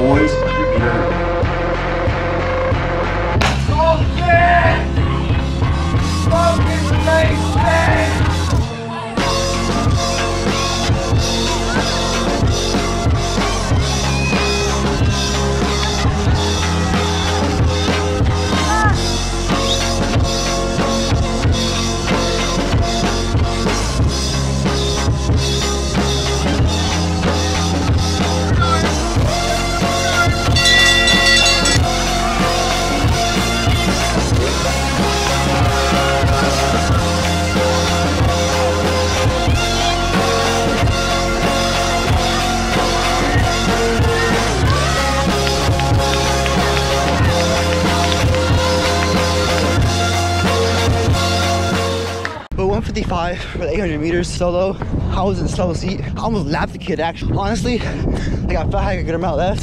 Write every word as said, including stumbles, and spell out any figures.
boys, prepare. one fifty-five for the eight hundred meters solo. I was in the solo seat. I almost lapped the kid actually. Honestly, like I felt like I had a good amount left.